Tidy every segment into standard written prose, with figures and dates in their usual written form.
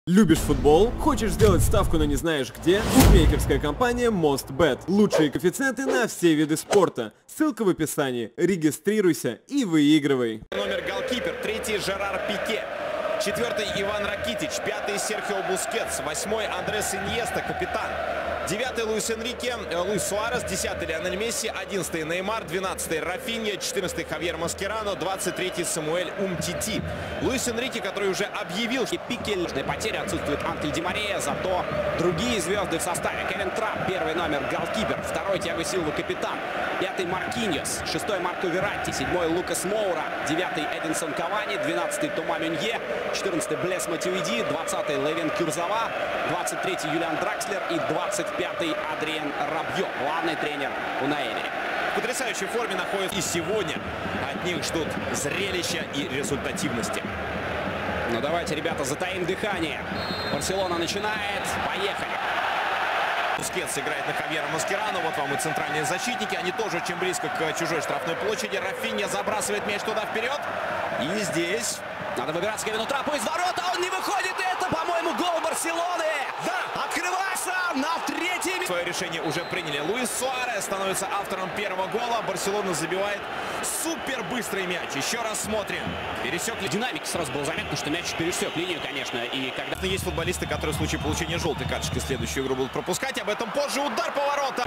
Любишь футбол? Хочешь сделать ставку, но не знаешь где? Букмекерская компания MostBet. Лучшие коэффициенты на все виды спорта. Ссылка в описании. Регистрируйся и выигрывай. Номер голкипер, третий Жерар Пике, четвертый Иван Ракитич, пятый Серхио Бускетс, восьмой Андрес Иньеста, капитан, девятый Луис Энрике, Луис Суарес, десятый Лионель Месси, одиннадцатый Неймар, двенадцатый Рафинья, четырнадцатый Хавьер Маскерано, двадцать третий Самуэль Умтити. Луис Энрике, который уже объявил, что Пикель, потери, отсутствует Анхель Ди Мария, зато другие звезды в составе. Кевин Трап, первый номер голкипер, второй Тиаго Силва, капитан, пятый Маркиньос, шестой Марко Вератти, седьмой Лукас Моура, девятый Эдинсон Кавани, двенадцатый Тома Мюнье, 14-й Блес Матюиди, 20-й Левин Кюрзава, 23-й Юлиан Дракслер и 25-й Адриен Рабье, главный тренер Унай Эмери. В потрясающей форме находится и сегодня. От них ждут зрелища и результативности. Ну давайте, ребята, затаим дыхание. Барселона начинает. Поехали. Бускетс играет на Хавьера Маскерано. Вот вам и центральные защитники. Они тоже очень близко к чужой штрафной площади. Рафинья забрасывает мяч туда вперед. И здесь... Надо выбираться Кевину Трапу из ворота. Он не выходит. Это, по-моему, гол Барселоны. Да! Открывается на третьем. Свое решение уже приняли. Луис Суарес становится автором первого гола. Барселона забивает супер быстрый мяч. Еще раз смотрим. Пересек ли... Динамики сразу было заметно, что мяч пересек линию, конечно. И когда... Есть футболисты, которые в случае получения желтой карточки следующую игру будут пропускать. Об этом позже. Удар по воротам.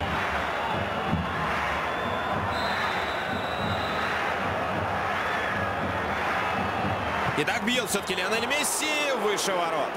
Итак, бьет все-таки Лионель Месси выше ворот.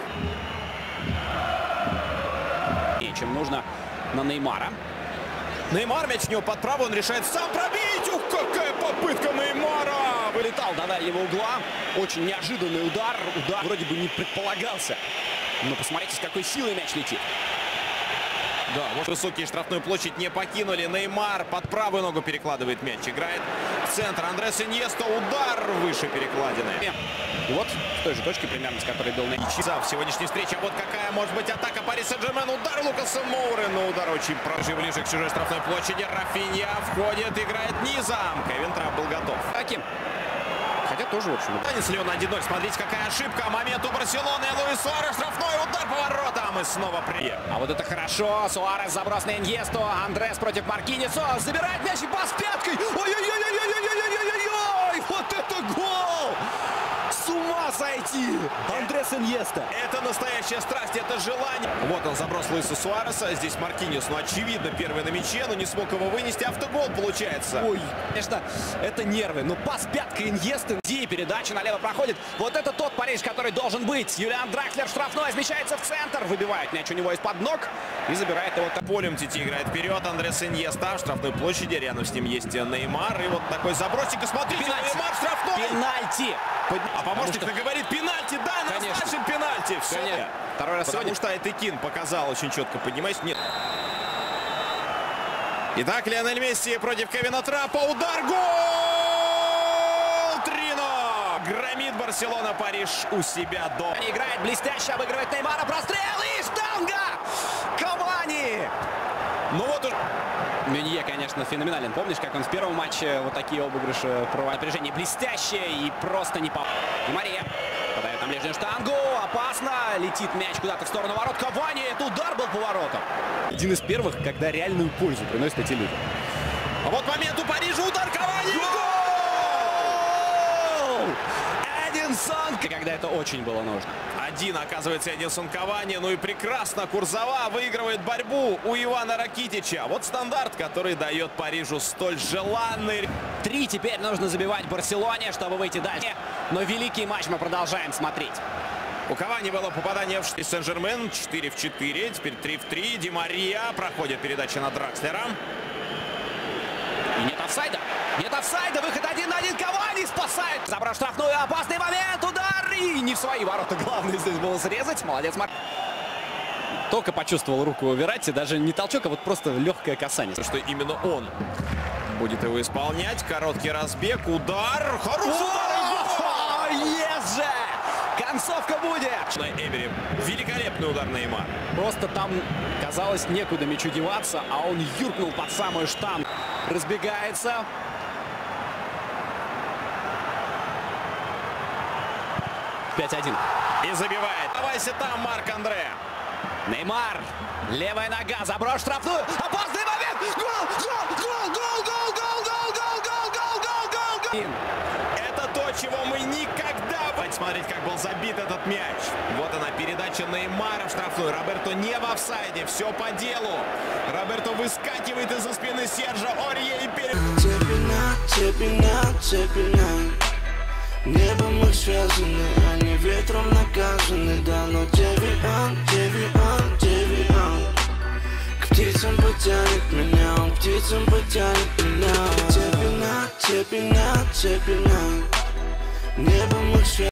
И чем нужно на Неймара. Неймар, мяч у него под право, он решает сам пробить. Ух, какая попытка Неймара! Вылетал до дальнего угла. Очень неожиданный удар. Удар вроде бы не предполагался. Но посмотрите, с какой силой мяч летит. Да, вот высокие штрафную площадь не покинули. Неймар под правую ногу перекладывает мяч. Играет в центр. Андрес Иньеста. Удар выше перекладины. И вот в той же точке примерно, с которой был Неймар. В сегодняшней встрече. Вот какая может быть атака Пари Сен-Жермен. Удар Лукаса Моуры. Но удар очень прожив ближе к чужой штрафной площади. Рафинья входит, играет низом. Кевин Трап был готов. Таким. Хотя тоже, в общем. Танец ли он 1-0? Смотрите, какая ошибка. Момент у Барселоны. Луис Суарес. Штрафной удар по воротам. И снова прием. А вот это хорошо. Суарес заброс на Иньесту. Андрес против Маркиньоса. Забирает мяч и пас пяткой. Ой-ой-ой-ой-ой-ой-ой-ой-ой-ой! Вот это гол! С ума сойти! Андрес Иньеста. Это настоящая страсть, это желание. Вот он, заброс Луиса Суареса. Здесь Маркиньос, ну очевидно, первый на мяче, но не смог его вынести. Автогол получается. Ой, конечно, это нервы. Но пас пяткой Иньесты. И передача налево проходит. Вот это тот Париж, который должен быть. Юлиан Дракслер штрафной, смещается в центр. Выбивает мяч у него из-под ног и забирает его. Полем Тити играет вперед. Андрес Иньеста в штрафной площади. Рядом с ним есть Неймар. И вот такой забросик. И смотрите, пенальти. Неймар штрафной. Пенальти. А помощник говорит пенальти. Да, назначен пенальти. Все. Конечно. Второй раз Потому что Айтекин показал очень четко, понимаете? Нет. Итак, Лионель Месси против Кевина Трапа. Удар. Гол! 3-0. Громит Барселона Париж у себя дома. Играет блестяще, обыгрывает Неймара. Прострел и штанга! Кавани! Ну вот уж... Мюнье, конечно, феноменален. Помнишь, как он в первом матче вот такие обыгрыши проводил? Напряжение блестящее и просто не по... Ди Мария подает на ближнюю штангу. Опасно. Летит мяч куда-то в сторону ворот. Кавани. Это удар был по воротам. Один из первых, когда реальную пользу приносят эти люди. А вот момент у Парижа. Удар Кавани. Гол! Эдинсон. Когда это очень было нужно. Один, оказывается, Эдинсон Кавани. Ну и прекрасно. Курзава выигрывает борьбу у Ивана Ракитича. Вот стандарт, который дает Парижу столь желанный. 3 теперь нужно забивать Барселоне, чтобы выйти дальше. Но великий матч мы продолжаем смотреть. У Кавани было попадание в Сен-Жермен. 4-4. Теперь 3-3. Ди Мария. Проходит передача на Дракслера. И нет офсайда. Нет офсайда. Выход 1 на 1. Кавани спасает. Забрал штрафную. Опасный момент. Удар. И не в свои ворота. Главное здесь было срезать. Молодец, Марк. Только почувствовал руку у Вератти. Даже не толчок, а вот просто легкое касание. Что именно он будет его исполнять. Короткий разбег. Удар. Хороший удар. Есть же! Концовка будет! Эмери. Великолепный удар Неймара. Просто там, казалось, некуда мячу деваться, а он юркнул под самую штангу. Разбегается. 5-1. И забивает. Оставайся там, Марк-Андре. Неймар. Левая нога. Заброс штрафную. Опасный момент. Гол! Это то, чего мы никогда... Смотрите, как был забит этот мяч. Вот она, передача Неймара в штрафную. Роберто не в офсайде, все по делу. Роберто выскакивает из-за спины Сержа Орье и перед... Небом мы связаны, они ветром наказаны. Да, но Девиан к птицам потянет меня, он к птицам потянет меня. Цепи на, небом мы связаны.